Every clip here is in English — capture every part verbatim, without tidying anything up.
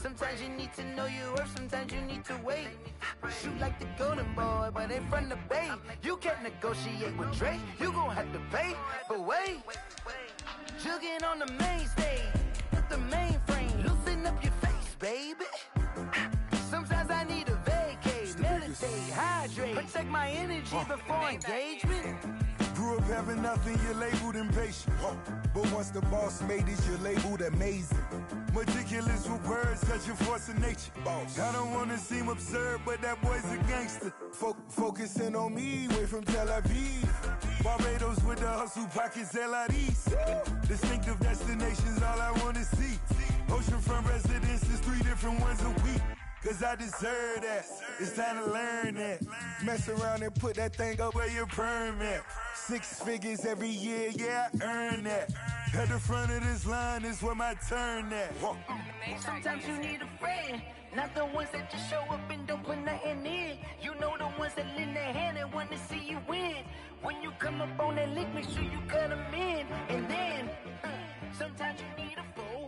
Sometimes you need to know your worth, sometimes you need to wait. Shoot like the golden boy, but ain't from the bay. You can't negotiate with Drake, you gon' have to pay. But wait, jugging on the main stage, with the mainframe, loosen up your face, baby. Sometimes I need a vacate, meditate, hydrate, protect my energy before engagement. Grew up having nothing, you're labeled impatient. But once the boss made it, you're labeled amazing. Meticulous with words, such a force of nature. Boss. I don't wanna seem absurd, but that boy's a gangster. Fo focusing on me, way from Tel Aviv. Barbados with the hustle pockets, L I Ds. Distinctive destinations, all I wanna see. Oceanfront residences, three different ones a week. Cause I deserve that, it's time to learn that. Mess around and put that thing up where your permit. Six figures every year, yeah, I earn that. At the front of this line is where my turn at. Sometimes you need a friend, not the ones that just show up and don't put nothing in. You know the ones that lend their hand and want to see you win. When you come up on that lick, make sure you cut them in. And then, uh, sometimes you need a fool.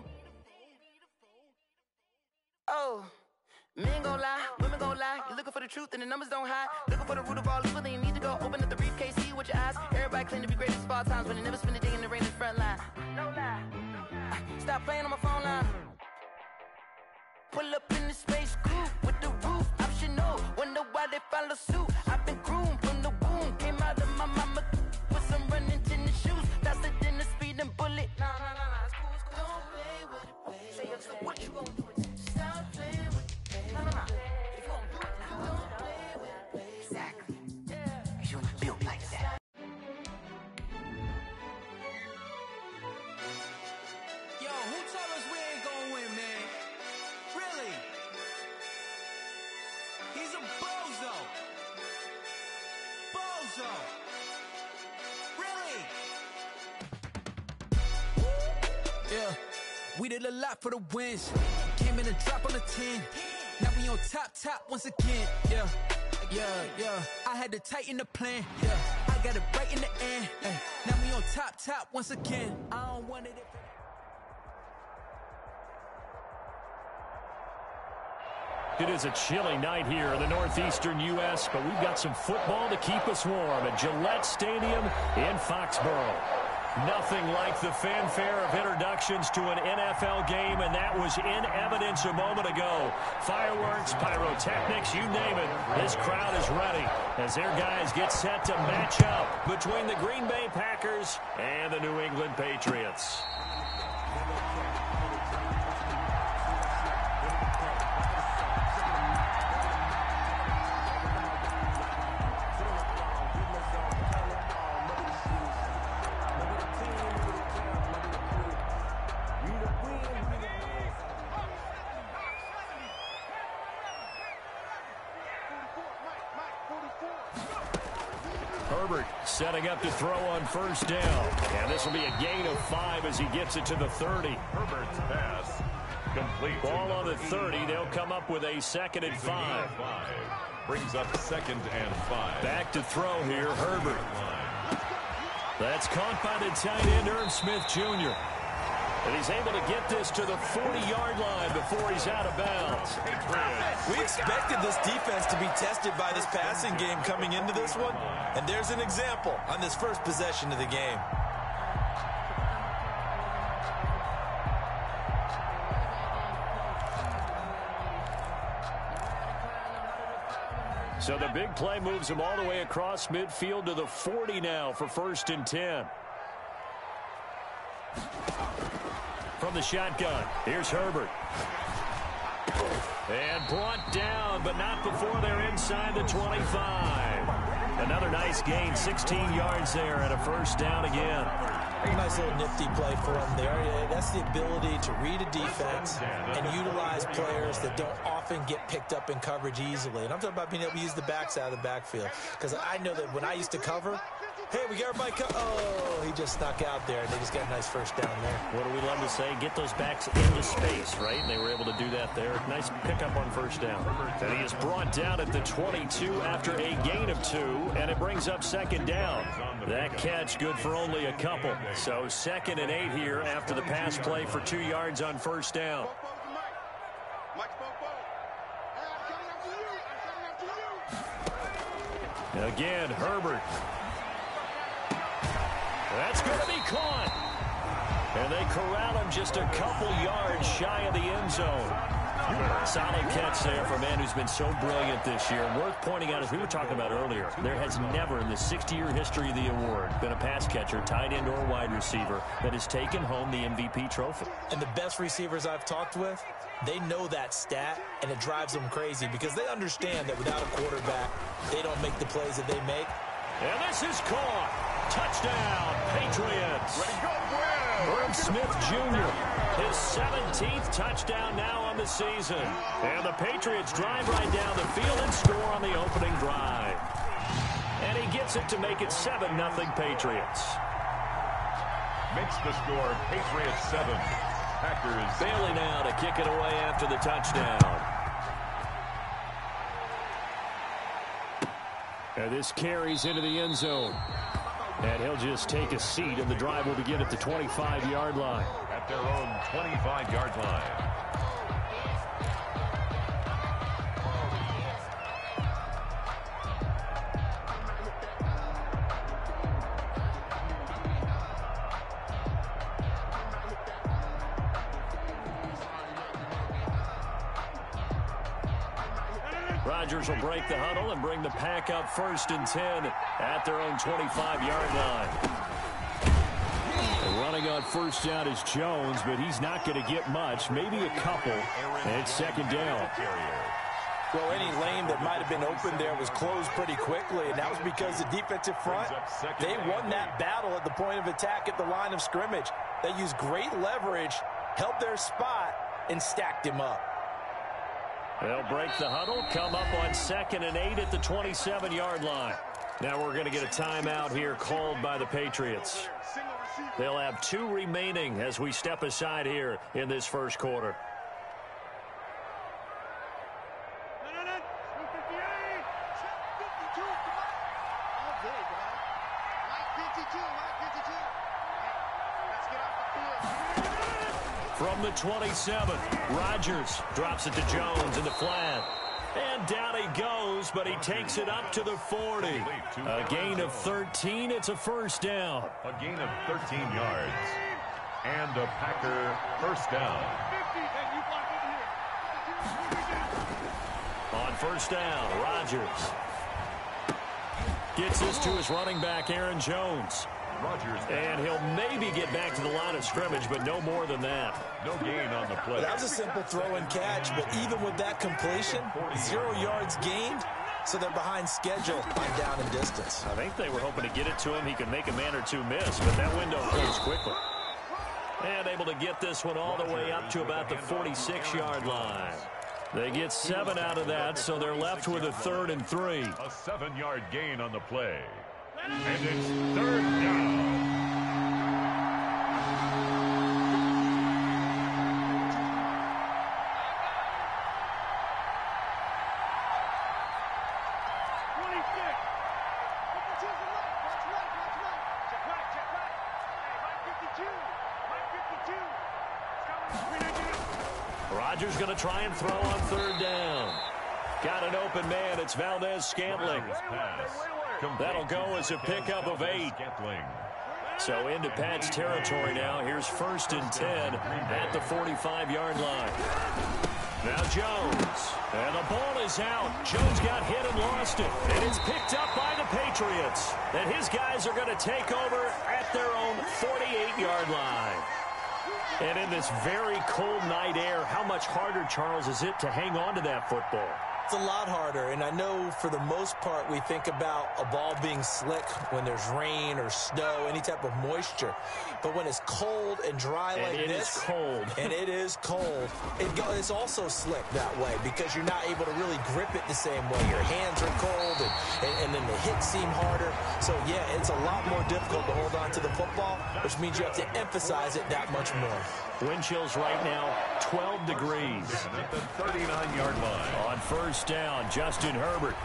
Oh. Men gon' lie, women gon' lie. You're looking for the truth and the numbers don't hide. Looking for the root of all evil, then you need to go open up the briefcase, see with your eyes. Everybody claim to be greatest of all times, but they never spend a day in the rain in the front line. No lie, stop playing on my phone line. Pull up in the space coupe with the roof optional. Wonder why they follow suit. I've been groomed from the womb, came out of my mama with some running tennis shoes, faster than the speeding bullet. No, no, no, no, it's cool, it's cool. Don't play with it, baby. Say so what you gon' do? Stop playing with it. No, no, no. If you gon' do it now, don't play with it, baby. Exactly. Yeah. Cause you ain't built like that. Yo, who told us we ain't gonna win, man? Really? He's a bozo. Bozo. Really? Yeah. We did a lot for the wins. Came in a drop on the ten. Now we on top, top once again. Yeah, yeah, yeah. I had to tighten the plan. Yeah, I got it right in the end. Ay. Now we on top, top once again. I don't want it if It is a chilly night here in the northeastern U S, but we've got some football to keep us warm at Gillette Stadium in Foxborough. Nothing like the fanfare of introductions to an N F L game, and that was in evidence a moment ago. Fireworks, pyrotechnics, you name it. This crowd is ready as their guys get set to match up between the Green Bay Packers and the New England Patriots. Herbert setting up to throw on first down. And this will be a gain of five as he gets it to the thirty. Herbert's pass complete. Ball on the thirty. They'll come up with a second and five. Brings up second and five. Back to throw here, Herbert. That's caught by the tight end, Irv Smith Junior And he's able to get this to the forty-yard line before he's out of bounds. We expected this defense to be tested by this passing game coming into this one, and there's an example on this first possession of the game. So the big play moves him all the way across midfield to the forty now for first and ten. From the shotgun, here's Herbert. And brought down, but not before they're inside the twenty-five. Another nice gain, sixteen yards there, and a first down again. A nice little nifty play for him there. That's the ability to read a defense and utilize players that don't often get picked up in coverage easily. And I'm talking about being able to use the backs out of the backfield. Because I know that when I used to cover, hey, we got everybody co oh, he just snuck out there, and they just got a nice first down there. What do we love to say? Get those backs into space, right? And they were able to do that there. Nice pickup on first down. And he is brought down at the twenty-two after a gain of two, and it brings up second down. That catch good for only a couple. So second and eight here after the pass play for two yards on first down. Again, Herbert. That's going to be caught. And they corral him just a couple yards shy of the end zone. Solid catch there for a man who's been so brilliant this year. Worth pointing out, as we were talking about earlier, there has never in the sixty-year history of the award been a pass catcher, tight end, or wide receiver that has taken home the M V P trophy. And the best receivers I've talked with, they know that stat, and it drives them crazy because they understand that without a quarterback, they don't make the plays that they make. And this is caught. Touchdown, Patriots. Herb Smith Junior, his seventeenth touchdown now on the season. And the Patriots drive right down the field and score on the opening drive. And he gets it to make it seven nothing Patriots. Makes the score Patriots seven. Packers. Bailey now to kick it away after the touchdown. And this carries into the end zone. And he'll just take a seat, and the drive will begin at the twenty-five yard line. At their own twenty-five yard line. Rodgers will break the huddle and bring the pack up first and ten at their own twenty-five yard line. Running on first down is Jones, but he's not going to get much, maybe a couple, and it's second down. Well, any lane that might have been open there was closed pretty quickly, and that was because the defensive front, they won that battle at the point of attack at the line of scrimmage. They used great leverage, held their spot, and stacked him up. They'll break the huddle, come up on second and eight at the twenty-seven yard line. Now we're going to get a timeout here called by the Patriots. They'll have two remaining as we step aside here in this first quarter. From the twenty-seven, Rodgers drops it to Jones in the flat. And down he goes, but he takes it up to the forty. A gain of thirteen. It's a first down. A gain of thirteen yards. And a Packer first down. On first down, Rodgers gets this to his running back, Aaron Jones. Rodgers. And he'll maybe get back to the line of scrimmage, but no more than that. No gain on the play. Well, that was a simple throw and catch, but even with that completion, zero yards gained, so they're behind schedule on down and distance. I think they were hoping to get it to him. He could make a man or two miss, but that window closed quickly. And able to get this one all the way up to about the forty-six yard line. They get seven out of that, so they're left with a third and three. A seven yard gain on the play. And it's third down. Rodgers going to try and throw on third down. Got an open man. It's Valdez-Scantling. That'll go as a pickup of eight. So into Pat's territory now. Here's first and ten at the forty-five yard line. Now Jones. And the ball is out. Jones got hit and lost it. And it's picked up by the Patriots. And his guys are going to take over at their own forty-eight yard line. And in this very cold night air, how much harder, Charles, is it to hang on to that football? It's a lot harder, and I know for the most part we think about a ball being slick when there's rain or snow, any type of moisture. But when it's cold and dry and like it this, is cold. and it is cold, it go, it's also slick that way because you're not able to really grip it the same way. Your hands are cold, and, and, and then the hits seem harder. So, yeah, it's a lot more difficult to hold on to the football, which means you have to emphasize it that much more. Wind chills right now, twelve degrees. At the thirty-nine yard line. On first down, Justin Herbert.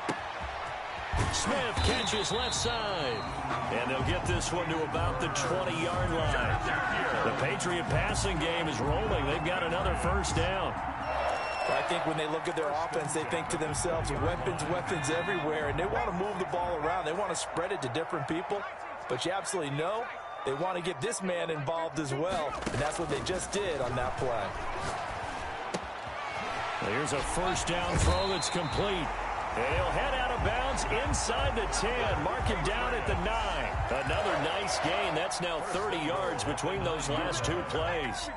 Smith catches left side. And they'll get this one to about the twenty yard line. The Patriot passing game is rolling. They've got another first down. think when they look at their offense, they think to themselves, weapons, weapons everywhere, and they want to move the ball around. They want to spread it to different people, but you absolutely know they want to get this man involved as well, and that's what they just did on that play. Here's a first down throw that's complete. And he'll head out of bounds inside the ten. Mark him down at the nine. Another nice gain. That's now thirty yards between those last two plays.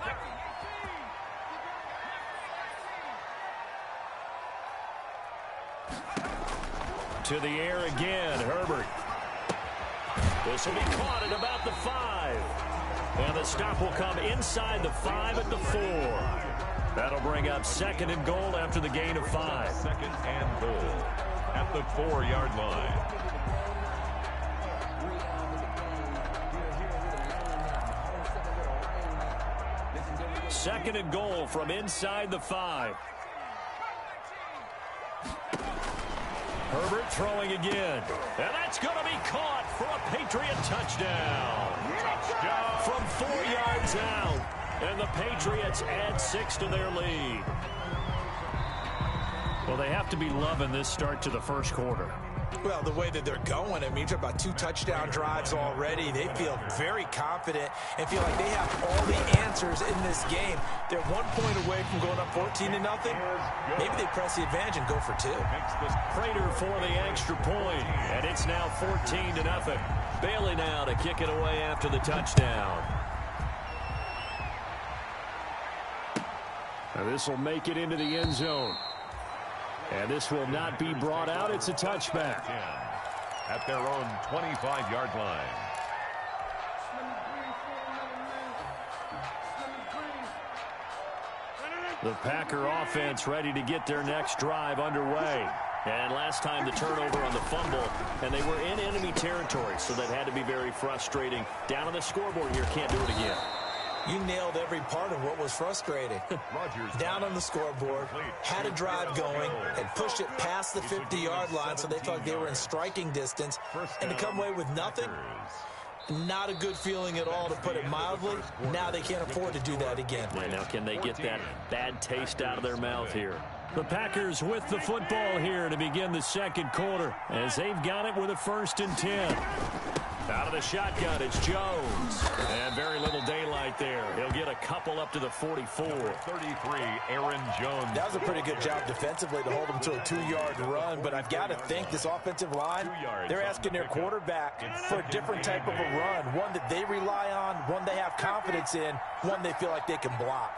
To the air again, Herbert. This will be caught at about the five. And the stop will come inside the five at the four. That'll bring up second and goal after the gain of five. Second and goal at the four-yard line. Second and goal from inside the five. Herbert throwing again. And that's going to be caught for a Patriot touchdown. Touchdown from four yards out. And the Patriots add six to their lead. Well, they have to be loving this start to the first quarter. Well, the way that they're going, I mean, you're talking about two touchdown drives already. They feel very confident and feel like they have all the answers in this game. They're one point away from going up fourteen to nothing. Maybe they press the advantage and go for two. Prater for the extra point, and it's now fourteen to nothing. Bailey now to kick it away after the touchdown. Now this will make it into the end zone. And this will not be brought out. It's a touchback. At their own twenty-five-yard line. The Packer offense ready to get their next drive underway. And last time the turnover on the fumble, and they were in enemy territory, so that had to be very frustrating. Down on the scoreboard here, can't do it again. You nailed every part of what was frustrating. Down on the scoreboard, had a drive going, and pushed it past the fifty-yard line so they felt like they were in striking distance, and to come away with nothing, not a good feeling at all, to put it mildly. Now they can't afford to do that again. Yeah, now can they get that bad taste out of their mouth here? The Packers with the football here to begin the second quarter, as they've got it with a first and ten. Out of the shotgun, it's Jones. And very little daylight there. He'll get a couple up to the forty-four. thirty-three, Aaron Jones. That was a pretty good job defensively to hold him to a two-yard run, but I've got to think this offensive line, they're asking their quarterback for a different type of a run, one that they rely on, one they have confidence in, one they feel like they can block.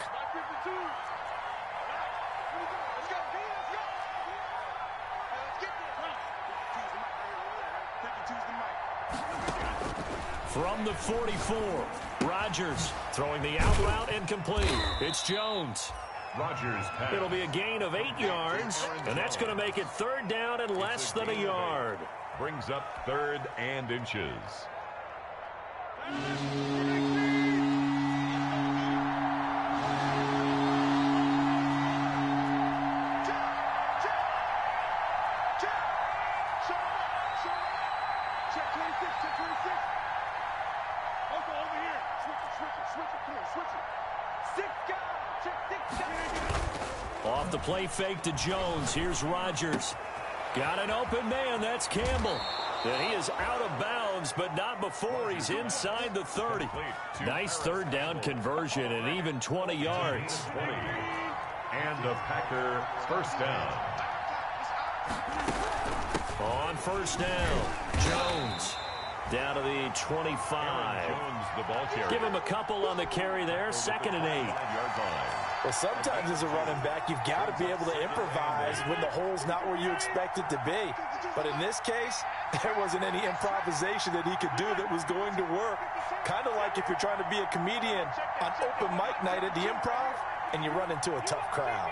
From the forty-four, Rodgers throwing the out route incomplete. It's Jones. Rodgers pass. It'll be a gain of eight yards, and that's going to make it third down and less than a yard. Brings up third and inches. Off the play fake to Jones. Here's Rodgers. Got an open man. That's Campbell. And he is out of bounds, but not before he's inside the thirty. Nice third down conversion and even twenty yards. And a Packer first down. On first down, Jones down to the twenty-five. Jones, the ball carrier. Give him a couple on the carry there. Second and eight. Well, sometimes as a running back, you've got to be able to improvise when the hole's not where you expect it to be. But in this case, there wasn't any improvisation that he could do that was going to work. Kind of like if you're trying to be a comedian on open mic night at the Improv and you run into a tough crowd.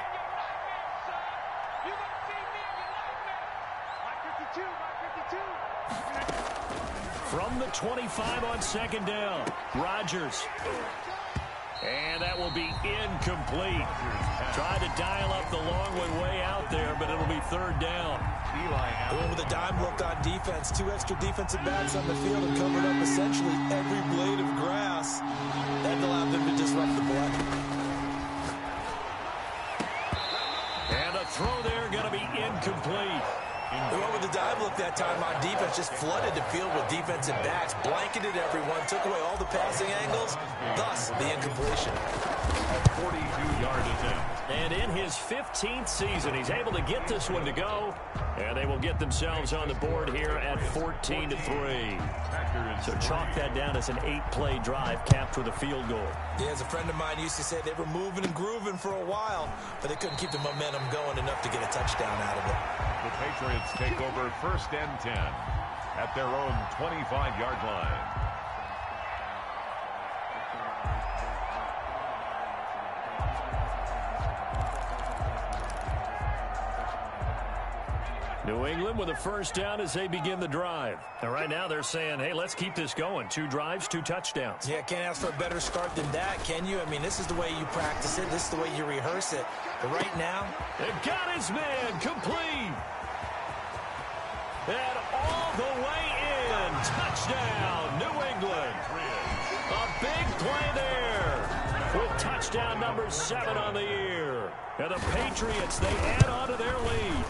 From the twenty-five on second down, Rodgers. And that will be incomplete. Tried to dial up the long one way out there, but it'll be third down. Going with a dime look on defense. Two extra defensive backs on the field and covered up essentially every blade of grass. That allowed them to disrupt the play. throw there going to be incomplete. They went with the dive look that time on defense, just flooded the field with defensive backs, blanketed everyone, took away all the passing angles, thus the incompletion. forty-two yard attempt. And in his fifteenth season, he's able to get this one to go, and they will get themselves on the board here at fourteen to three. So chalk that down as an eight-play drive capped with a field goal. Yeah, as a friend of mine used to say, they were moving and grooving for a while, but they couldn't keep the momentum going enough to get a touchdown out of it. The Patriots take over first and ten at their own twenty-five yard line. New England with a first down as they begin the drive. And right now they're saying, hey, let's keep this going. Two drives, two touchdowns. Yeah, can't ask for a better start than that, can you? I mean, this is the way you practice it. This is the way you rehearse it. But right now, they've got his man complete. And all the way in. Touchdown, New England. A big play there with touchdown number seven on the year. And the Patriots, they add on to their lead.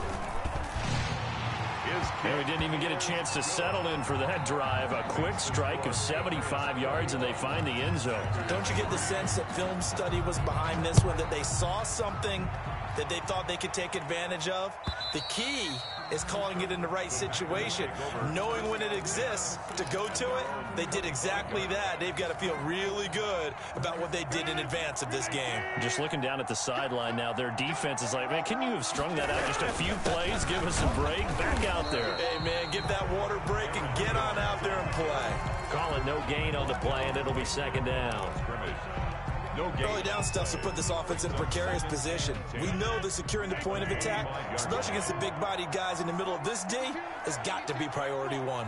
And we didn't even get a chance to settle in for that drive. A quick strike of seventy-five yards, and they find the end zone. Don't you get the sense that film study was behind this one, that they saw something that they thought they could take advantage of? The key is calling it in the right situation, knowing when it exists to go to it. They did exactly that. They've got to feel really good about what they did in advance of this game. Just looking down at the sideline now, their defense is like, man, can you have strung that out just a few plays? Give us a break. Back out there. Hey, man, give that water break and get on out there and play. Call it no gain on the play, and it'll be second down. No gain. Early down stuff to put this offense in a precarious position. We know that securing the point of attack, especially against the big-bodied guys in the middle of this D, has got to be priority one.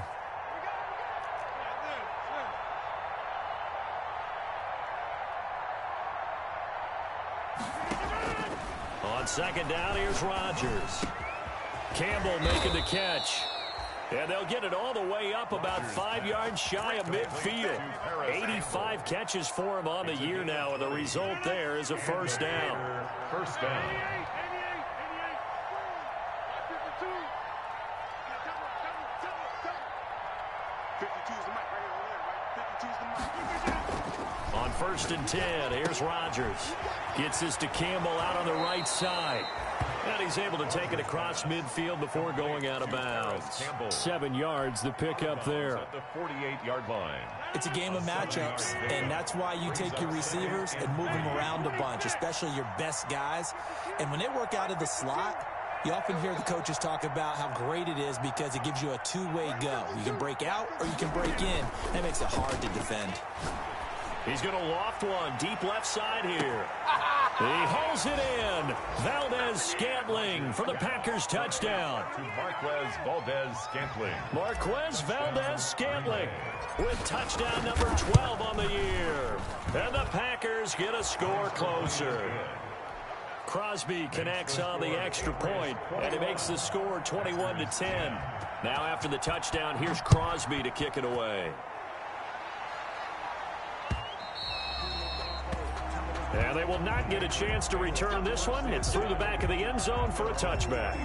On second down, here's Rodgers. Campbell making the catch. And they'll get it all the way up about five yards shy of midfield. eighty-five catches for him on the year now, and the result there is a first down. First down. On first and ten, here's Rodgers. Gets this to Campbell out on the right side. And he's able to take it across midfield before going out of bounds. Seven yards, the pickup there. At the forty-eight yard line. It's a game of matchups, and that's why you take your receivers and move them around a bunch, especially your best guys. And when they work out of the slot, you often hear the coaches talk about how great it is because it gives you a two-way go. You can break out or you can break in. That makes it hard to defend. He's going to loft one deep left side here. He hauls it in. Valdez-Scantling for the Packers touchdown. To Marquez Valdez-Scantling. Marquez Valdez-Scantling with touchdown number twelve on the year. And the Packers get a score closer. Crosby connects on the extra point, and he makes the score twenty-one to ten. Now after the touchdown, here's Crosby to kick it away. And they will not get a chance to return this one. It's through the back of the end zone for a touchback.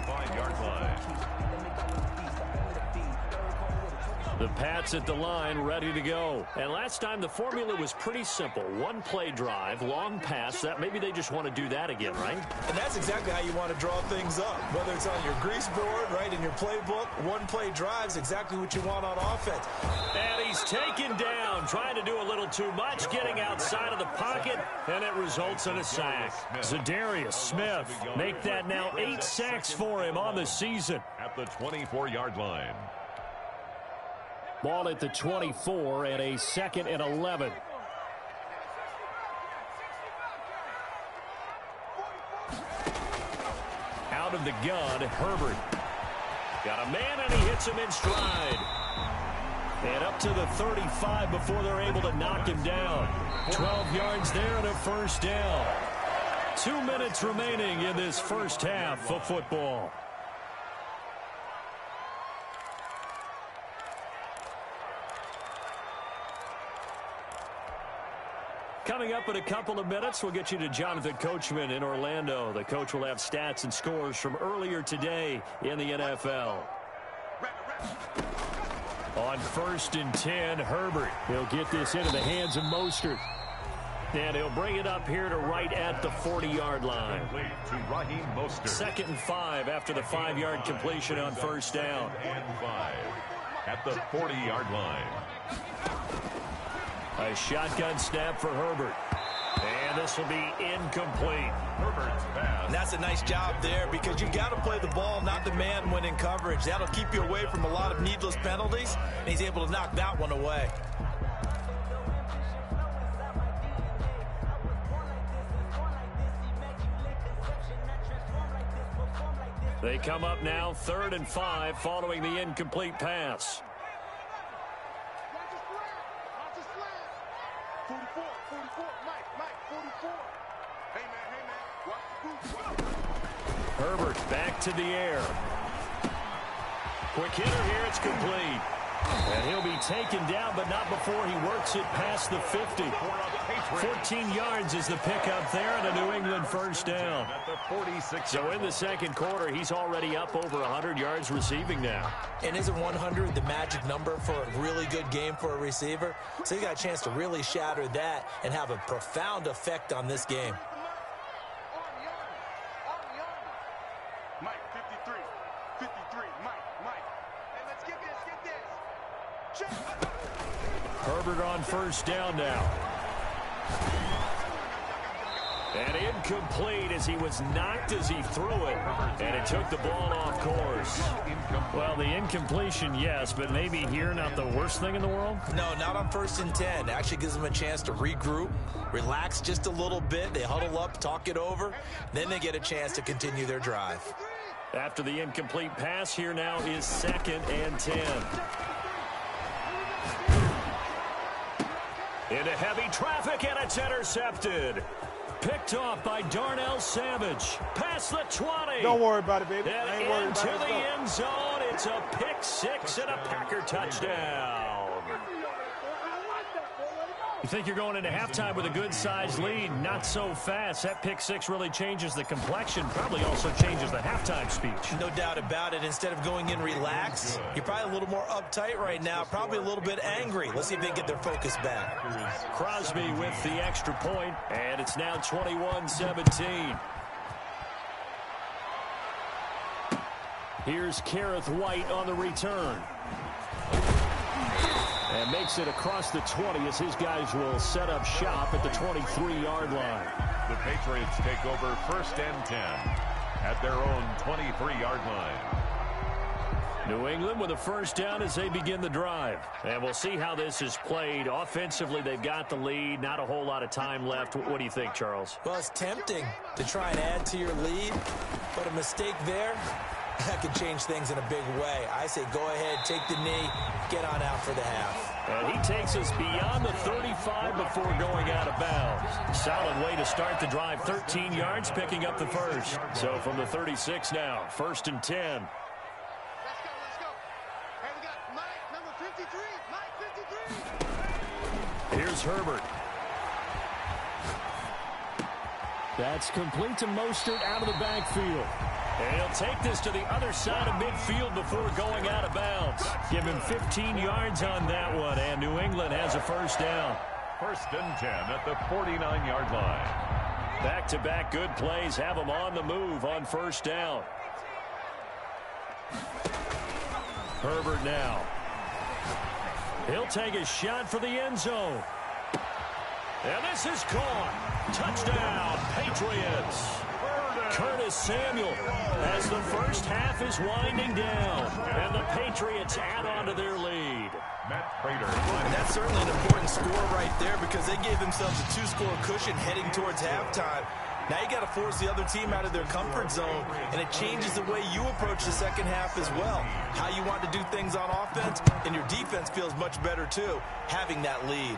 The Pats at the line, ready to go. And last time the formula was pretty simple. One play drive, long pass. That maybe they just want to do that again, right? And that's exactly how you want to draw things up. Whether it's on your grease board, right, in your playbook, one play drive's exactly what you want on offense. And he's taken down, trying to do a little too much, getting outside of the pocket, and it results in a sack. Za'Darius Smith make that now eight sacks for him on the season. At the twenty-four yard line. Ball at the twenty-four and a second and eleven. Out of the gun, Herbert. Got a man and he hits him in stride. And up to the thirty-five before they're able to knock him down. twelve yards there and a first down. Two minutes remaining in this first half of football. Coming Coming up in a couple of minutes, we'll get you to Jonathan Coachman in Orlando. The coach will have stats and scores from earlier today in the N F L. On first and ten, Herbert. He'll get this into the hands of Mostert. And he'll bring it up here to right at the forty-yard line. To Raheem Mostert. Second and five after the five-yard completion on first down. And five at the forty-yard line. A shotgun snap for Herbert. And this will be incomplete. Herbert's pass. And that's a nice job there because you've got to play the ball, not the man when in coverage. That'll keep you away from a lot of needless penalties, and he's able to knock that one away. They come up now third and five following the incomplete pass. Herbert back to the air. Quick hitter here, it's complete. And he'll be taken down, but not before he works it past the fifty. fourteen yards is the pickup there, and a New England first down. So in the second quarter, he's already up over one hundred yards receiving now. And isn't one hundred the magic number for a really good game for a receiver? So he got a chance to really shatter that and have a profound effect on this game. Herbert on first down now. And incomplete as he was knocked as he threw it. And it took the ball off course. Well, the incompletion, yes, but maybe here not the worst thing in the world? No, not on first and ten. It actually gives them a chance to regroup, relax just a little bit. They huddle up, talk it over. Then they get a chance to continue their drive. After the incomplete pass, here now is second and ten. Into heavy traffic, and it's intercepted. Picked off by Darnell Savage. Past the twenty. Don't worry about it, baby. And I ain't worried into about it. the end zone. It's a pick six and a Packer touchdown. You think you're going into halftime with a good-sized lead? Not so fast. That pick six really changes the complexion. Probably also changes the halftime speech. No doubt about it. Instead of going in relaxed, you're probably a little more uptight right now. Probably a little bit angry. Let's see if they can get their focus back. Crosby with the extra point, and it's now twenty-one seventeen. Here's Kareth White on the return. And makes it across the twenty as his guys will set up shop at the twenty-three-yard line. The Patriots take over first and ten at their own twenty-three-yard line. New England with a first down as they begin the drive. And we'll see how this is played. Offensively, they've got the lead. Not a whole lot of time left. What do you think, Charles? Well, it's tempting to try and add to your lead, but a mistake there, that could change things in a big way. I say go ahead, take the knee, get on out for the half. And he takes us beyond the thirty-five before going out of bounds. Solid way to start the drive. thirteen yards, picking up the first. So from the thirty-six now, first and ten. Let's go, let's go. Hey, we got Mike, number fifty-three. Mike, fifty-three. Here's Herbert. That's complete to Mostert out of the backfield. And he'll take this to the other side of midfield before going out of bounds. Give him fifteen yards on that one, and New England has a first down. First and ten at the forty-nine-yard line. Back-to-back good plays have them on the move on first down. Herbert now. He'll take a shot for the end zone. And this is caught. Touchdown, Patriots. Curtis Samuel as the first half is winding down. And the Patriots add on to their lead. Matt Prater. And that's certainly an important score right there because they gave themselves a two-score cushion heading towards halftime. Now you got to force the other team out of their comfort zone, and it changes the way you approach the second half as well. How you want to do things on offense, and your defense feels much better too, having that lead.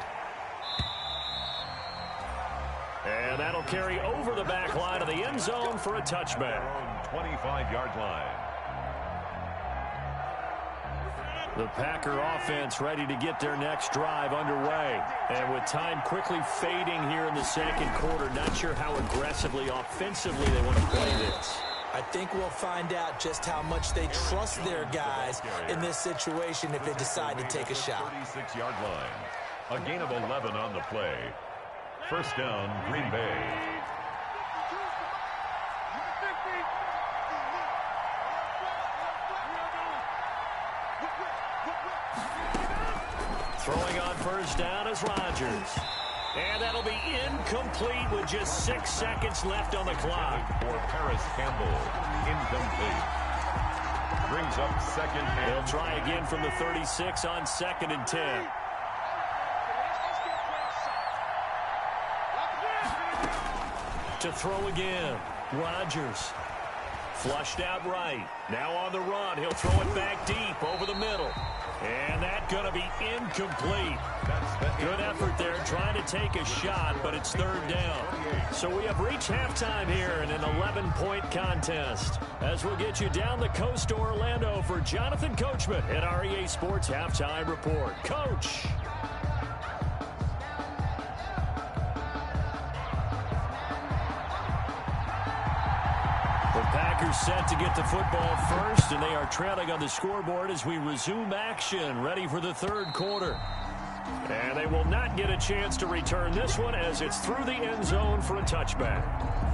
And that'll carry over the back line of the end zone for a touchback. twenty-five-yard line. The Packer offense ready to get their next drive underway. And with time quickly fading here in the second quarter, not sure how aggressively, offensively they want to play this. I think we'll find out just how much they trust their guys in this situation if they decide to take a shot. thirty-six yard line. A gain of eleven on the play. First down, Green Bay. Throwing on first down is Rodgers. And that'll be incomplete with just six seconds left on the clock. For Paris Campbell, incomplete. Brings up second and They'll try again from the thirty-six on second and ten. To throw again, Rodgers. Flushed out right. Now on the run. He'll throw it back deep over the middle. And that's going to be incomplete. Good effort there trying to take a shot, but it's third down. So we have reached halftime here in an eleven point contest. As we'll get you down the coast to Orlando for Jonathan Coachman at R E A Sports Halftime Report. Coach. Packers set to get the football first, and they are trailing on the scoreboard as we resume action, ready for the third quarter. And they will not get a chance to return this one as it's through the end zone for a touchback.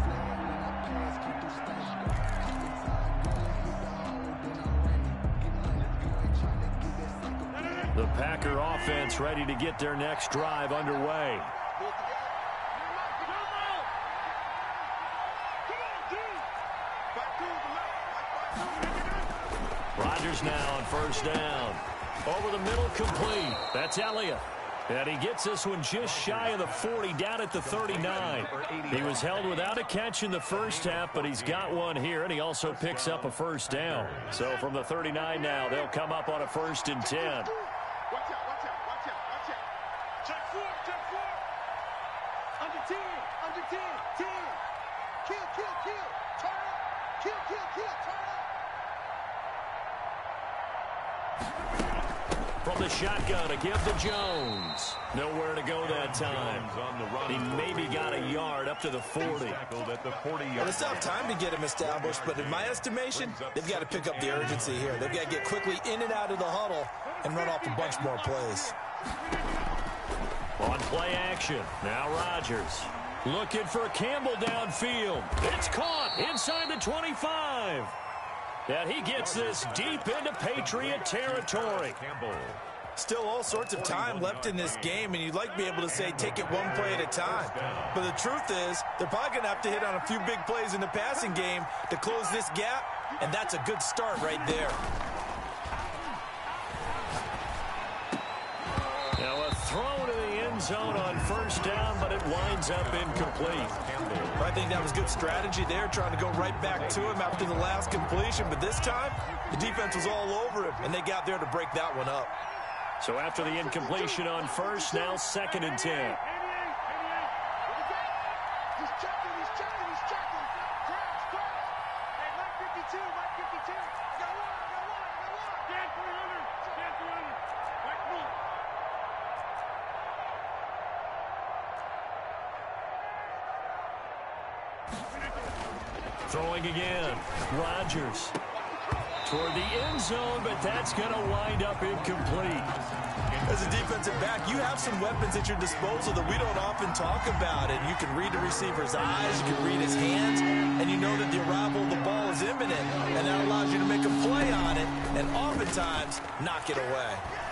The Packer offense ready to get their next drive underway. Rodgers now on first down. Over the middle, complete. That's Elliott. And he gets this one just shy of the forty, down at the thirty-nine. He was held without a catch in the first half, but he's got one here, and he also picks up a first down. So from the thirty-nine now, they'll come up on a first and ten. Watch out, watch out, watch out, watch out. Check four, check four. Under ten, under ten, ten. Kill, kill, kill. Turn up. Kill, kill, kill. Turn up. From the shotgun, a give to Jones. Nowhere to go that time. He maybe got a yard up to the forty. Well, it's not time to get him established, but in my estimation, they've got to pick up the urgency here. They've got to get quickly in and out of the huddle and run off a bunch more plays. On play action, now Rodgers. Looking for Campbell downfield. It's caught inside the twenty-five. And he gets this deep into Patriot territory. Still all sorts of time left in this game, and you'd like to be able to say take it one play at a time. But the truth is, they're probably going to have to hit on a few big plays in the passing game to close this gap, and that's a good start right there. Now a throw to the end zone on first down, but it winds up incomplete. I think that was good strategy there, trying to go right back to him after the last completion. But this time, the defense was all over him, and they got there to break that one up. So after the incompletion on first, now second and ten. He's checking, he's checking, he's checking. Crash, crash. Hey, one fifty-two, one fifty-two. I got one, I got one, I got one. Stand three hundred, stand three hundred. Right move. Throwing again, Rodgers. Toward the end zone, but that's going to wind up incomplete. As a defensive back, you have some weapons at your disposal that we don't often talk about. And you can read the receiver's eyes, you can read his hands, and you know that the arrival of the ball is imminent. And that allows you to make a play on it, and oftentimes knock it away.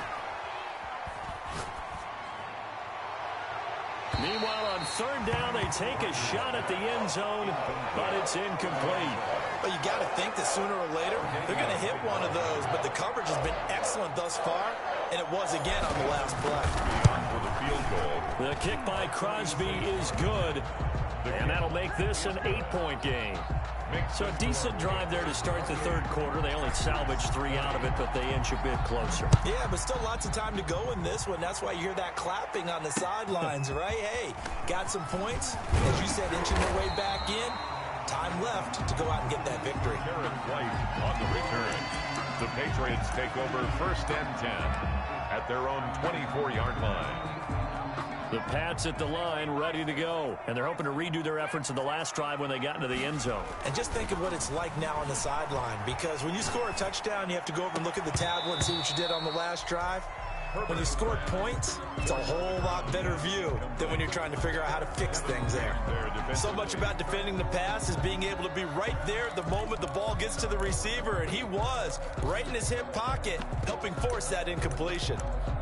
Meanwhile, on third down, they take a shot at the end zone, but it's incomplete. But you got to think that sooner or later, they're going to hit one of those. But the coverage has been excellent thus far, and it was again on the last play. For the field goal. The kick by Crosby is good, and that'll make this an eight-point game. So a decent drive there to start the third quarter. They only salvaged three out of it, but they inch a bit closer. Yeah, but still lots of time to go in this one. That's why you hear that clapping on the sidelines, right? Hey, got some points. As you said, inching their way back in. Time left to go out and get that victory. Aaron White on the return. The Patriots take over first and ten at their own twenty-four-yard line. The Pats at the line, ready to go. And they're hoping to redo their efforts in the last drive when they got into the end zone. And just think of what it's like now on the sideline, because when you score a touchdown, you have to go over and look at the tablet and see what you did on the last drive. When you scored points, it's a whole lot better view than when you're trying to figure out how to fix things there. So much about defending the pass is being able to be right there at the moment the ball gets to the receiver, and he was right in his hip pocket, helping force that incompletion.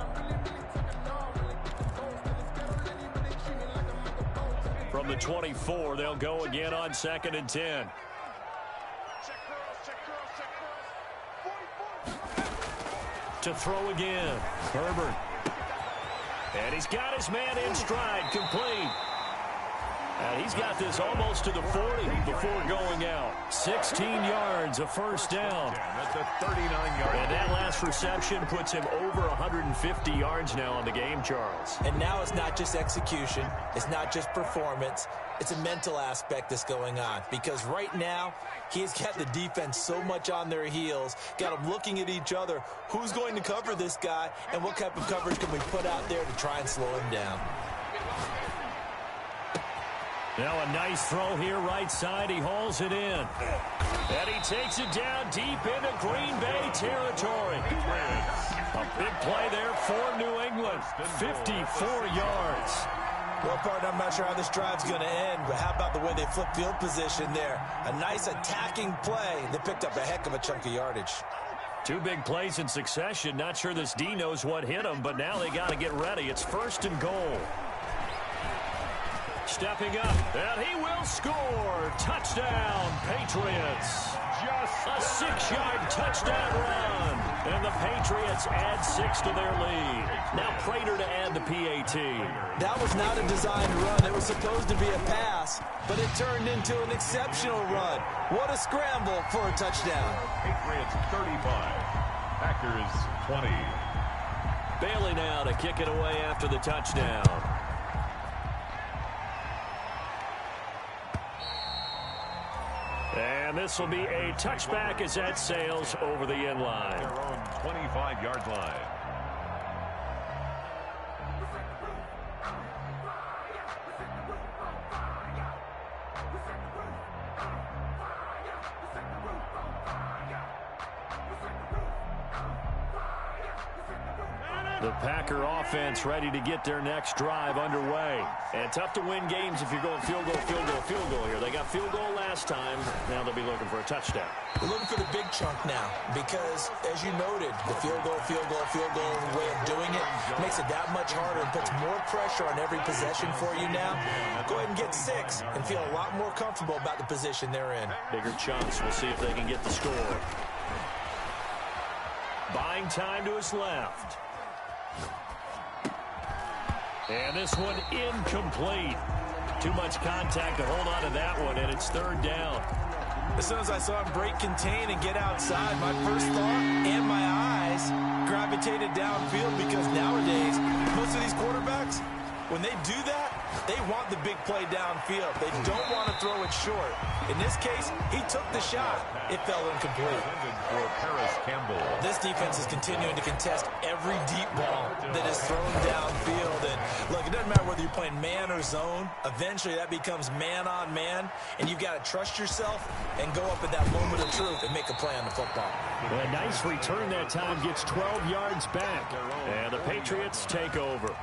From the twenty-four, they'll go again on second and ten. To throw again, Herbert. And he's got his man in stride, complete. And he's got this almost to the forty before going out. sixteen yards, a first down. That's a thirty-nine yard. And that last reception puts him over one hundred fifty yards now on the game, Charles. And now it's not just execution. It's not just performance. It's a mental aspect that's going on. Because right now, he's got the defense so much on their heels, got them looking at each other. Who's going to cover this guy, and what type of coverage can we put out there to try and slow him down? Now a nice throw here right side. He hauls it in. And he takes it down deep into Green Bay territory. A big play there for New England. fifty-four yards. Well, partner, I'm not sure how this drive's going to end, but how about the way they flip field position there? A nice attacking play. They picked up a heck of a chunk of yardage. Two big plays in succession. Not sure this D knows what hit him, but now they got to get ready. It's first and goal. Stepping up, and he will score. Touchdown, Patriots. Just a six-yard touchdown run. And the Patriots add six to their lead. Now Prater to add the P A T. That was not a designed run. It was supposed to be a pass, but it turned into an exceptional run. What a scramble for a touchdown. Patriots thirty-five, Packers twenty. Bailey now to kick it away after the touchdown. And this will be a touchback as that sails over the end line. Their own twenty-five-yard line. The Packer offense ready to get their next drive underway. And tough to win games if you're going field goal, field goal, field goal here. They got field goal last time. Now they'll be looking for a touchdown. They're looking for the big chunk now because, as you noted, the field goal, field goal, field goal way of doing it makes it that much harder and puts more pressure on every possession for you now. Go ahead and get six and feel a lot more comfortable about the position they're in. Bigger chunks. We'll see if they can get the score. Buying time to his left. And this one incomplete. Too much contact to hold on to that one, and it's third down. As soon as I saw him break contain and get outside, my first thought and my eyes gravitated downfield because nowadays, most of these quarterbacks, when they do that, they want the big play downfield. They don't want to throw it short. In this case, he took the shot. It fell incomplete. For Paris Campbell. This defense is continuing to contest every deep ball that is thrown downfield. And look, it doesn't matter whether you're playing man or zone. Eventually, that becomes man on man, and you've got to trust yourself and go up at that moment of truth and make a play on the football. A nice return that time, gets twelve yards back. And the Patriots take over.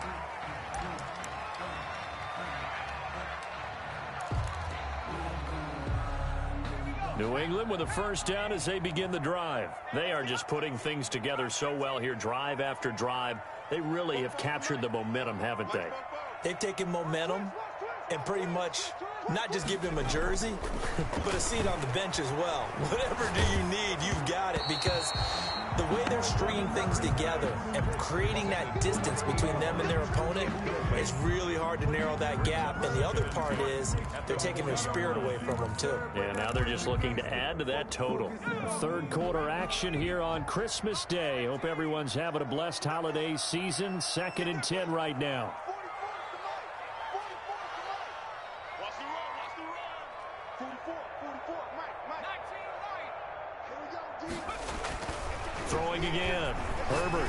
New England with a first down as they begin the drive. They are just putting things together so well here, drive after drive. They really have captured the momentum, haven't they? They've taken momentum and pretty much not just give them a jersey, but a seat on the bench as well. Whatever do you need, you've got it, because the way they're stringing things together and creating that distance between them and their opponent is really hard to narrow that gap. And the other part is they're taking their spirit away from them, too. Yeah, now they're just looking to add to that total. Third quarter action here on Christmas Day. Hope everyone's having a blessed holiday season. Second and ten right now. Throwing again. Herbert.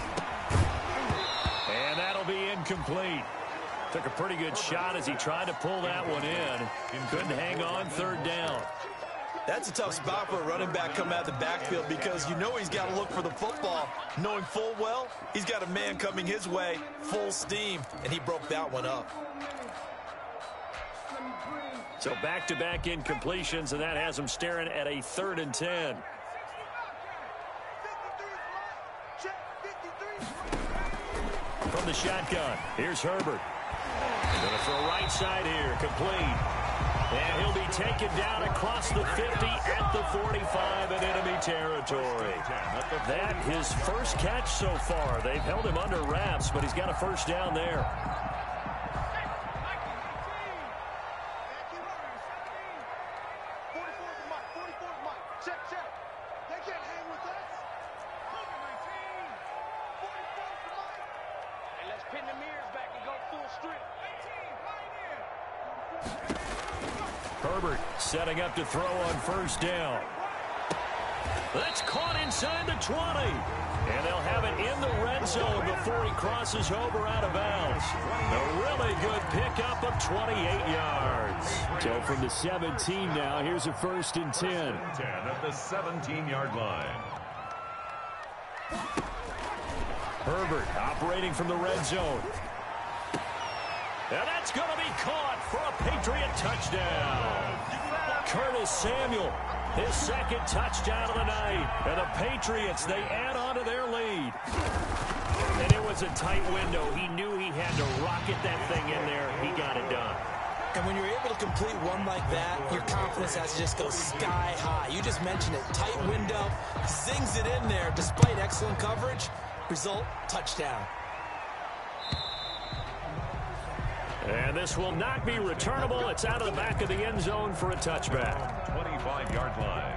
And that'll be incomplete. Took a pretty good shot as he tried to pull that one in. Couldn't hang on third down. That's a tough spot for a running back coming out of the backfield because you know he's got to look for the football, knowing full well he's got a man coming his way, full steam, and he broke that one up. So back-to-back incompletions, and that has him staring at a third and ten. From the shotgun, here's Herbert. Going to throw right side here, complete. And he'll be taken down across the fifty at the forty-five in enemy territory. That his first catch so far. They've held him under wraps, but he's got a first down there. Herbert setting up to throw on first down. That's caught inside the twenty. And they'll have it in the red zone before he crosses over out of bounds. A really good pickup of twenty-eight yards. So from the seventeen now, here's a first and ten. ten at the seventeen-yard line. Herbert operating from the red zone. And that's going to be caught for a Patriot touchdown. Curtis Samuel, his second touchdown of the night. And the Patriots, they add on to their lead. And it was a tight window. He knew he had to rocket that thing in there. He got it done. And when you're able to complete one like that, your confidence has to just go sky high. You just mentioned it. Tight window, zings it in there despite excellent coverage. Result, touchdown. And this will not be returnable. It's out of the back of the end zone for a touchback. twenty-five-yard line.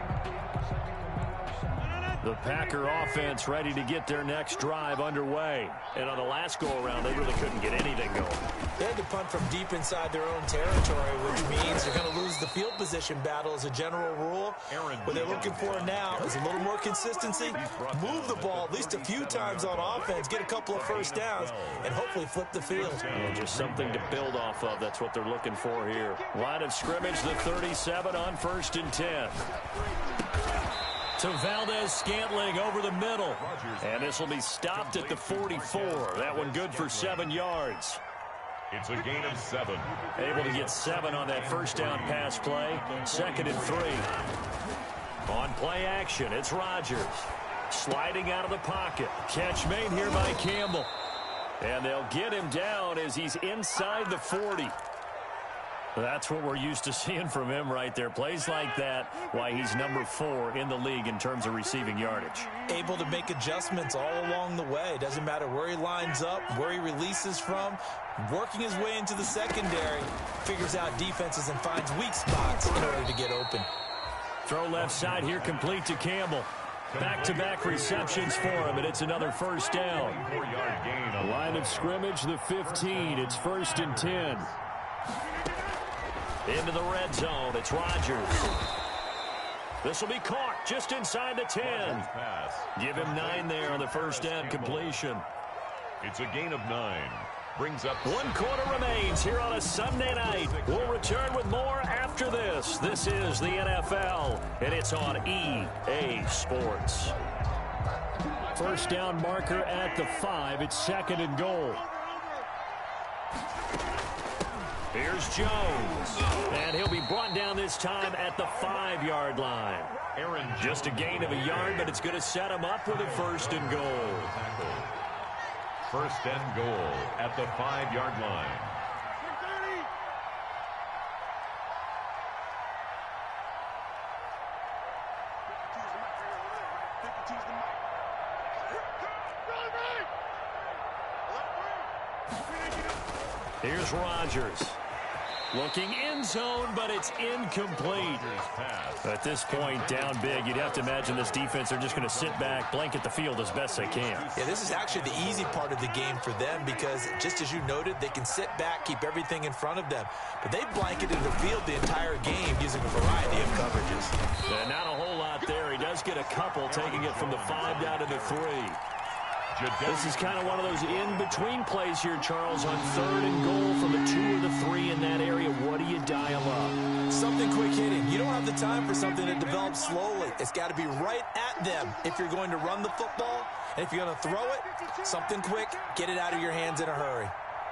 The Packer offense ready to get their next drive underway. And on the last go-around, they really couldn't get anything going. They had to punt from deep inside their own territory, which means they're going to lose the field position battle as a general rule. What they're looking for now is a little more consistency, move the ball at least a few times on offense, get a couple of first downs, and hopefully flip the field. Yeah, just something to build off of. That's what they're looking for here. Line of scrimmage, the thirty-seven on first and ten. To Valdez-Scantling over the middle. And this will be stopped at the forty-four. That one good for seven yards. It's a gain of seven. Able to get seven on that first down pass play. Second and three. On play action, it's Rodgers. Sliding out of the pocket. Catch made here by Campbell. And they'll get him down as he's inside the forty. That's what we're used to seeing from him right there. Plays like that, why he's number four in the league in terms of receiving yardage. Able to make adjustments all along the way. Doesn't matter where he lines up, where he releases from. Working his way into the secondary. Figures out defenses and finds weak spots in order to get open. Throw left side here complete to Campbell. Back-to-back receptions for him, and it's another first down. Four-yard gain. Line of scrimmage, the fifteen. It's first and ten. Into the red zone, it's Rodgers. This will be caught just inside the ten. Give him nine there on the first down completion. It's a gain of nine. Brings up one quarter remains here on a Sunday night. We'll return with more after this. This is the N F L, and it's on E A Sports. First down marker at the five. It's second and goal. Here's Jones, and he'll be brought down this time at the five-yard line. Aaron, just a gain of a yard, but it's going to set him up with a first and goal. First and goal at the five-yard line. Here's Rodgers. Looking in zone, but it's incomplete. At this point, down big, you'd have to imagine this defense, they're just going to sit back, blanket the field as best they can. Yeah, this is actually the easy part of the game for them because, just as you noted, they can sit back, keep everything in front of them. But they blanketed the field the entire game using a variety of coverages. And not a whole lot there. He does get a couple, taking it from the five down to the three. This is kind of one of those in-between plays here, Charles, on third and goal from the two or the three in that area. What do you dial up? Something quick hitting. You don't have the time for something that develops slowly. It's got to be right at them if you're going to run the football. And if you're going to throw it, something quick, get it out of your hands in a hurry.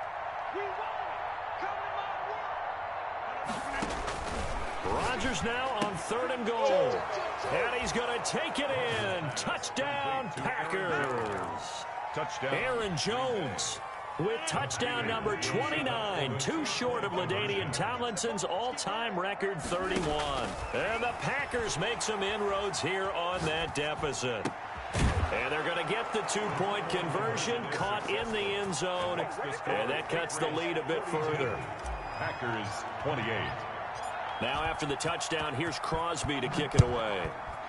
Rodgers now on third and goal. And he's going to take it in. Touchdown, Packers. Touchdown. Aaron Jones with touchdown number twenty-nine. Too short of LaDainian Tomlinson's all-time record thirty-one. And the Packers make some inroads here on that deficit. And they're going to get the two-point conversion, caught in the end zone. And that cuts the lead a bit further. Packers twenty-eight. Now after the touchdown, here's Crosby to kick it away.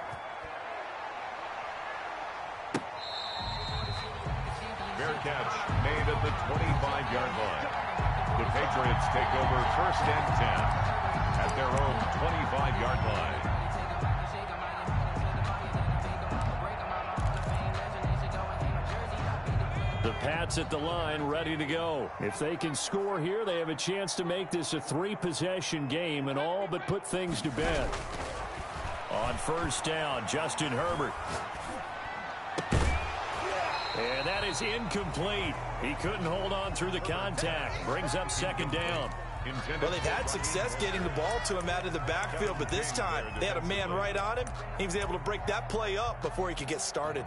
Fair catch made at the twenty-five-yard line. The Patriots take over first and ten at their own twenty-five-yard line. The Pats at the line, ready to go. If they can score here, they have a chance to make this a three-possession game and all but put things to bed. On first down, Justin Herbert. And that is incomplete. He couldn't hold on through the contact. Brings up second down. Well, they've had success getting the ball to him out of the backfield, but this time they had a man right on him. He was able to break that play up before he could get started.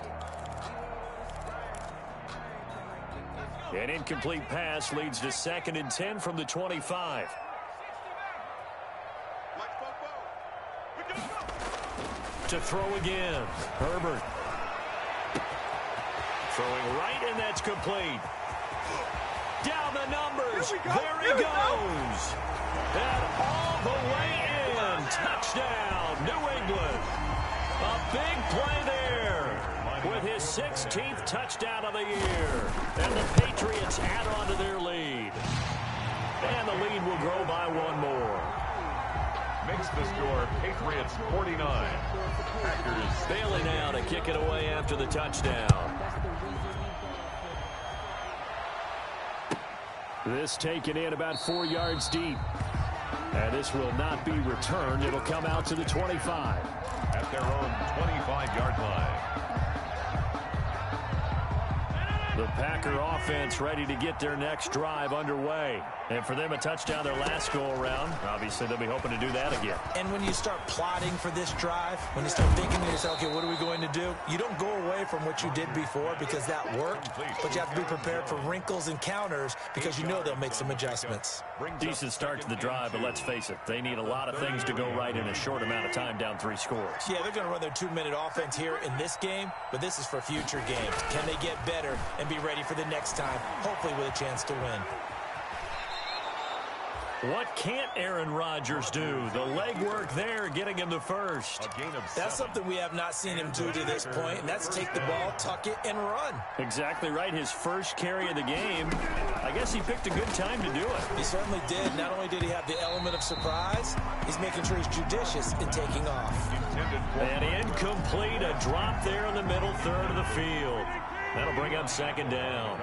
An incomplete pass leads to second and ten from the twenty-five. To throw again, Herbert. Throwing right, and that's complete. Down the numbers. There he goes. And all the way in. Touchdown, New England. A big play there with his sixteenth touchdown of the year. And the Patriots add on to their lead. And the lead will grow by one more. Makes the score Patriots forty-nine. Packers. Bailey now to kick it away after the touchdown. This taken in about four yards deep. And this will not be returned. It'll come out to the twenty-five. At their own twenty-five-yard line. The Packer offense ready to get their next drive underway. And for them, a touchdown their last go-around. Obviously, they'll be hoping to do that again. And when you start plotting for this drive, when you start thinking to yourself, okay, what are we going to do? You don't go away from what you did before because that worked, but you have to be prepared for wrinkles and counters because you know they'll make some adjustments. Decent start to the drive, but let's face it, they need a lot of things to go right in a short amount of time, down three scores. Yeah, they're going to run their two-minute offense here in this game, but this is for future games. Can they get better and be ready for the next time, hopefully with a chance to win? What can't Aaron Rodgers do? The legwork there, getting him to first. That's something we have not seen him do to this point, and that's take the ball, tuck it, and run. Exactly right. His first carry of the game. I guess he picked a good time to do it. He certainly did. Not only did he have the element of surprise, he's making sure he's judicious in taking off. And incomplete, a drop there in the middle third of the field. That'll bring up second down.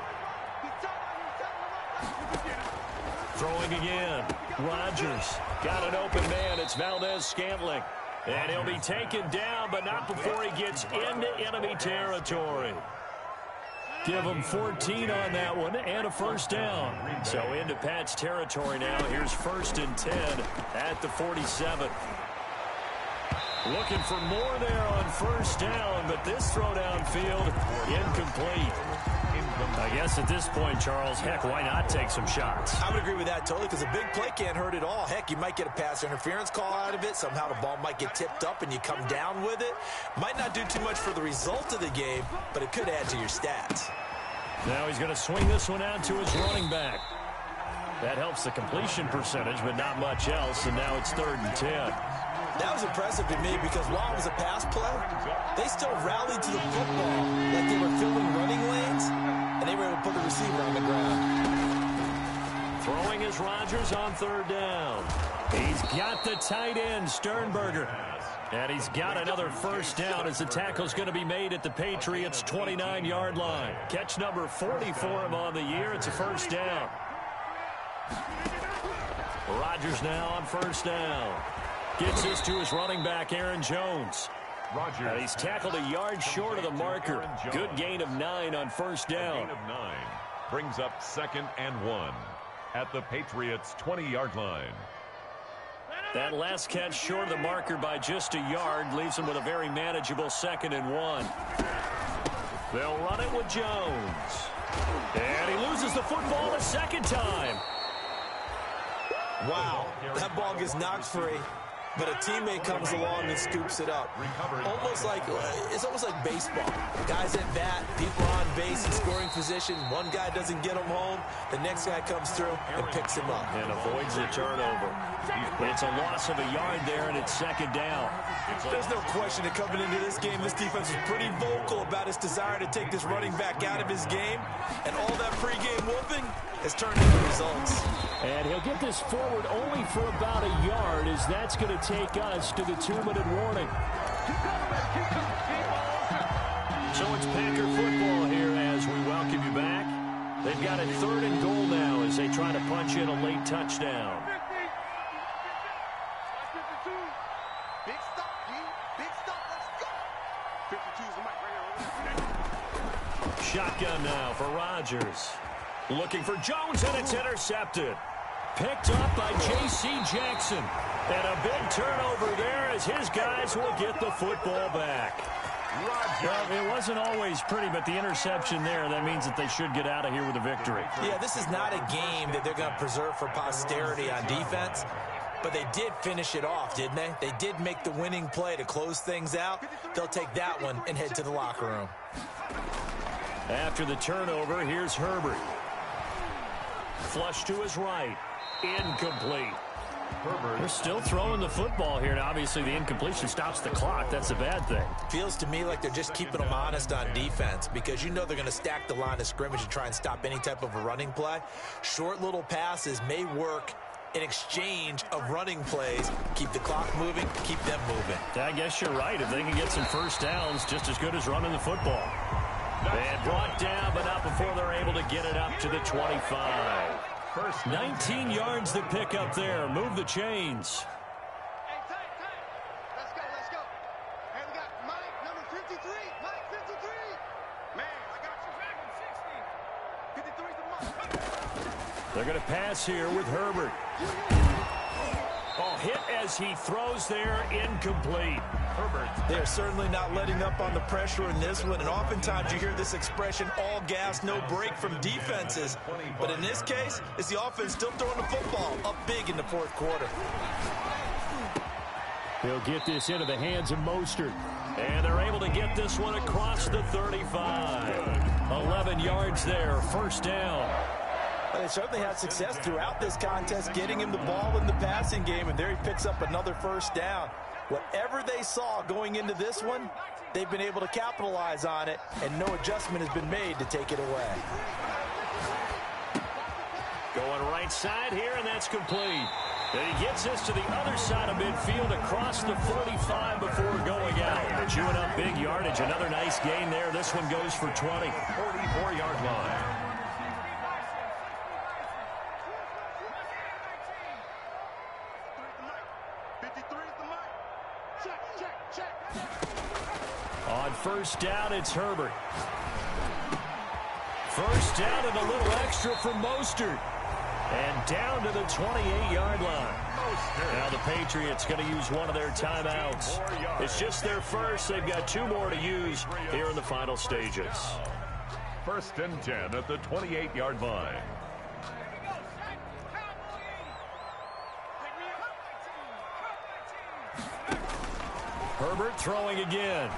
Throwing again. Rodgers got an open man. It's Valdez-Scantling. And he'll be taken down, but not before he gets into enemy territory. Give him fourteen on that one and a first down. So into Pats territory now. Here's first and ten at the forty-seven. Looking for more there on first down, but this throw downfield incomplete. I guess at this point, Charles, heck, why not take some shots? I would agree with that totally because a big play can't hurt at all. Heck, you might get a pass interference call out of it. Somehow the ball might get tipped up and you come down with it. Might not do too much for the result of the game, but it could add to your stats. Now he's going to swing this one out to his running back. That helps the completion percentage, but not much else, and now it's third and ten. That was impressive to me because while it was a pass play, they still rallied to the football like they were filling running lanes, and they were able to put the receiver on the ground. Throwing is Rodgers on third down. He's got the tight end, Sternberger. And he's got another first down as the tackle's going to be made at the Patriots' twenty-nine yard line. Catch number forty for him on the year. It's a first down. Rodgers now on first down. Gets this to his running back, Aaron Jones. Rodgers. And he's tackled a yard short of the marker. Good gain of nine on first down. Gain of nine brings up second and one at the Patriots' twenty yard line. That last catch short of the marker by just a yard leaves him with a very manageable second and one. They'll run it with Jones. And he loses the football a second time. Wow, that ball gets knocked free, but a teammate comes along and scoops it up. Almost like, it's almost like baseball. Guys at bat, people are on base in scoring position. One guy doesn't get him home. The next guy comes through and picks him up. And avoids the turnover. It's a loss of a yard there, and it's second down. There's no question that coming into this game, this defense was pretty vocal about its desire to take this running back out of his game. And all that pregame whooping has turned into results. And he'll get this forward only for about a yard, as that's going to take us to the two-minute warning. So it's Packer football here as we welcome you back. They've got it third and goal now as they try to punch in a late touchdown. Big stop, D. Big stop. Let's go. fifty-two's the mic right here. Shotgun now for Rodgers. Looking for Jones, and it's intercepted. Picked up by J C Jackson. And a big turnover there as his guys will get the football back. Well, it wasn't always pretty, but the interception there, that means that they should get out of here with a victory. Yeah, this is not a game that they're going to preserve for posterity on defense, but they did finish it off, didn't they? They did make the winning play to close things out. They'll take that one and head to the locker room. After the turnover, here's Herbert. Flush to his right. Incomplete. Herbert. They're still throwing the football here, and obviously the incompletion stops the clock. That's a bad thing. Feels to me like they're just keeping them honest on defense, because you know they're going to stack the line of scrimmage and try and stop any type of a running play. Short little passes may work in exchange of running plays. Keep the clock moving, keep them moving. I guess you're right. If they can get some first downs, just as good as running the football. And brought down, but not before they're able to get it up to the twenty-five. First nineteen yards to pick up there. Move the chains. Hey, tight, tight. Let's go, let's go. Hey, we got Mike, number fifty-three. Mike, fifty-three. Man, I got you. sixty. fifty-three's the mark. They're going to pass here with Herbert. Oh, hit as he throws there, incomplete. Herbert. They're certainly not letting up on the pressure in this one, and oftentimes you hear this expression, all gas, no break from defenses. But in this case, it's the offense still throwing the football up big in the fourth quarter. He'll get this into the hands of Mostert. And they're able to get this one across the thirty-five. eleven yards there, first down. Well, they certainly had success throughout this contest, getting him the ball in the passing game, and there he picks up another first down. Whatever they saw going into this one, they've been able to capitalize on it, and no adjustment has been made to take it away. Going right side here, and that's complete. And he gets this to the other side of midfield across the forty-five before going out. Chewing up big yardage. Another nice gain there. This one goes for twenty. forty-four yard line. On first down, it's Herbert. First down and a little extra for Mostert. And down to the twenty-eight yard line. Now the Patriots going to use one of their timeouts. It's just their first. They've got two more to use here in the final stages. First and ten at the twenty-eight yard line. Herbert throwing again.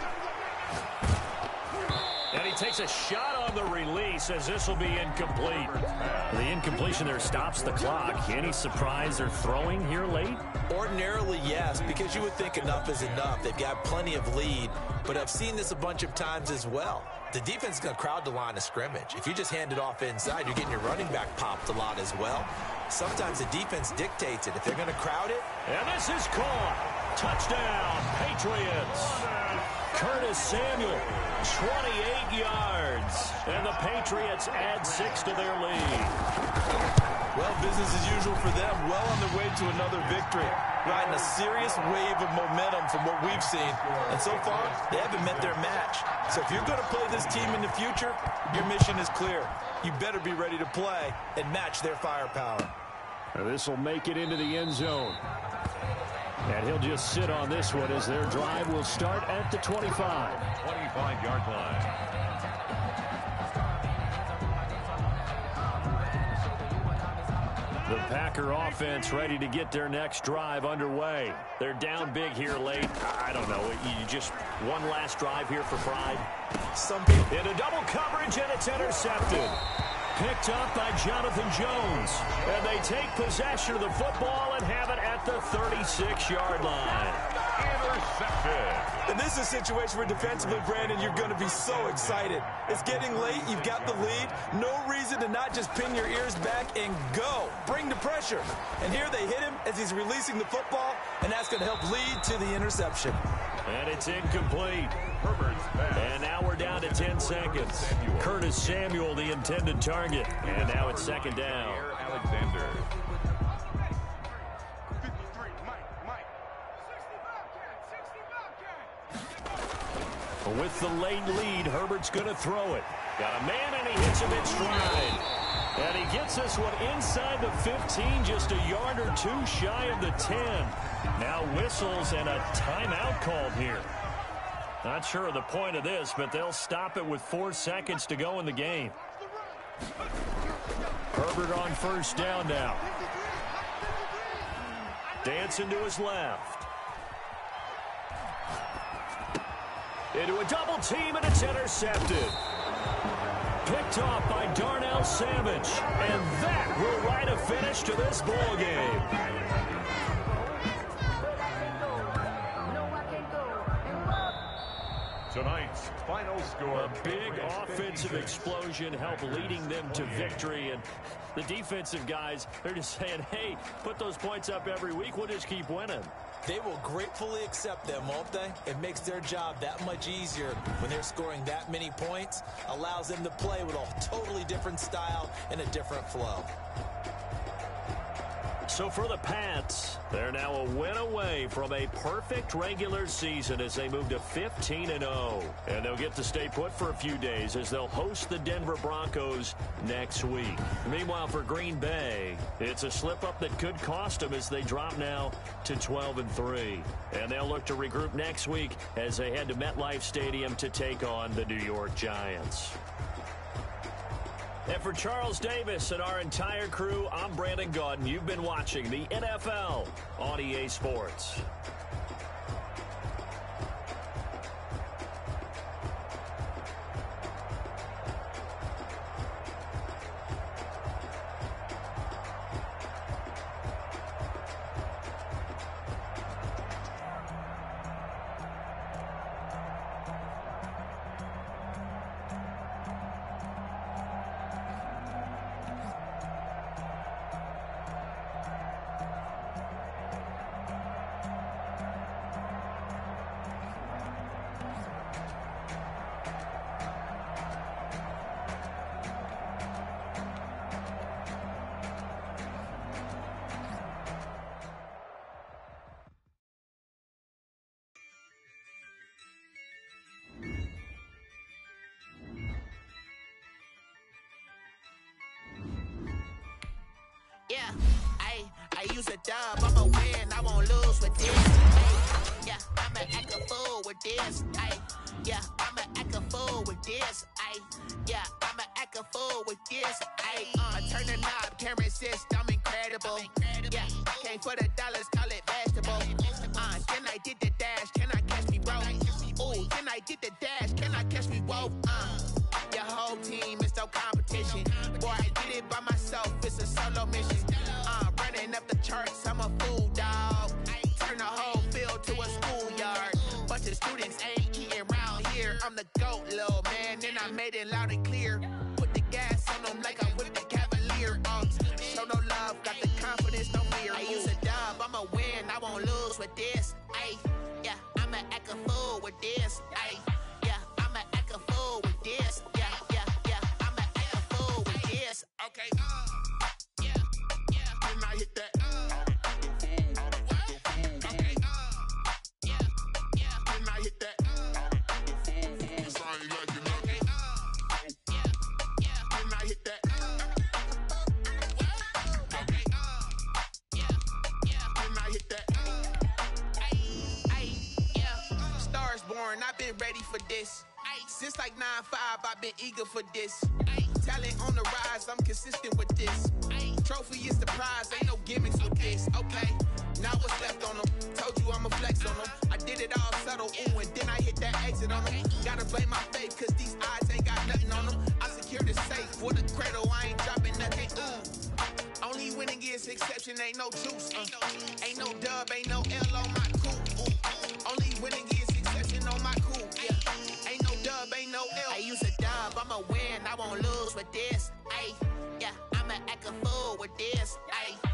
And he takes a shot on the release as this will be incomplete. The incompletion there stops the clock. Any surprise they're throwing here late? Ordinarily, yes, because you would think enough is enough. They've got plenty of lead, but I've seen this a bunch of times as well. The defense is going to crowd the line of scrimmage. If you just hand it off inside, you're getting your running back popped a lot as well. Sometimes the defense dictates it. If they're going to crowd it. And this is caught. Touchdown, Patriots. Curtis Samuel, twenty-eight yards. And the Patriots add six to their lead. Well, business as usual for them. Well on their way to another victory. Riding a serious wave of momentum from what we've seen. And so far, they haven't met their match. So if you're going to play this team in the future, your mission is clear. You better be ready to play and match their firepower. This will make it into the end zone. And he'll just sit on this one as their drive will start at the twenty-five. twenty-five yard line. The Packer offense ready to get their next drive underway. They're down big here late. I don't know. You just one last drive here for pride. Some people into double coverage, and it's intercepted. Picked up by Jonathan Jones. And they take possession of the football and have it at the thirty-six yard line. Intercepted. And this is a situation where defensively, Brandon, you're going to be so excited. It's getting late. You've got the lead. No reason to not just pin your ears back and go. Bring the pressure. And here they hit him as he's releasing the football, and that's going to help lead to the interception. And it's incomplete. Herbert's pass. And now we're down to ten seconds. Samuel. Curtis Samuel, the intended target. And now it's second down. Jaire Alexander. fifty-three, Mike, Mike. With the late lead, Herbert's going to throw it. Got a man, and he hits him in stride. And he gets this one inside the fifteen, just a yard or two shy of the ten. Now whistles and a timeout called here. Not sure of the point of this, but they'll stop it with four seconds to go in the game. Herbert on first down now. Dancing to his left. Into a double team, and it's intercepted. Picked off by Darnell Savage. And that will write a finish to this ball game. Tonight's final score. A big offensive explosion helped leading them to victory. And the defensive guys, they're just saying, hey, put those points up every week. We'll just keep winning. They will gratefully accept them, won't they? It makes their job that much easier when they're scoring that many points. Allows them to play with a totally different style and a different flow. So for the Pats, they're now a win away from a perfect regular season as they move to fifteen and oh. And they'll get to stay put for a few days as they'll host the Denver Broncos next week. Meanwhile, for Green Bay, it's a slip-up that could cost them as they drop now to twelve and three. And they'll look to regroup next week as they head to MetLife Stadium to take on the New York Giants. And for Charles Davis and our entire crew, I'm Brandon Gaudin. You've been watching the N F L on E A Sports. Yeah, I I use a dub, I'ma win, I won't lose with this. Ay, yeah, I'ma act a fool with this. Ay, yeah, I'ma act a fool with this. Ay, yeah, I'ma act a fool with this. Ay, uh, turn the knob, camera assist, I'm incredible. Yeah, came for the dollars, call it vegetable. Uh, then I did the dash, can I catch me, bro? Ooh, then I did the dash, can I catch me, whoa? Uh, your whole team is no competition. Boy, I did it by myself, it's a solo mission. Uh, running up the charts, I'm a fool, dog. Turn the whole field to a schoolyard. Bunch of students ain't eating round here. I'm the GOAT, little man, and I made it loud and clear. Put the gas on them like I'm with the Cavalier. Uh, show no love, got the confidence, no fear. I use a dub, I'ma win, I won't lose with this. Ay, this. Ay, yeah, I'ma act a fool with this. Yeah, yeah, yeah, I'ma act a fool with this. Okay, uh, yeah, yeah. Then I hit that. Okay, uh, yeah, yeah. Then I hit that. Okay, uh, yeah, yeah. Then I hit that. Okay, uh, yeah, yeah. Then I hit that. Stars born, I've been ready for this. Since like nine five, I've been eager for this. Talent on the rise, I'm consistent with this. Trophy is the prize, ain't no gimmicks with this. Okay, now what's left on them? Told you I'ma flex on them. I did it all subtle, ooh, and then I hit that exit on them. Gotta blame my faith, cause these eyes ain't got nothing on them. I secured the safe for the cradle, I ain't dropping nothing, ooh. Only winning is exception, ain't no truce. Uh. Ain't no dub, ain't no L on my coupe. Ooh. Only winning is exception on my coupe. Yeah. Ain't no dub, ain't no L. I use a dub, I'ma win, I won't lose with this. Ay, yeah, I'ma act a fool with this. Ay.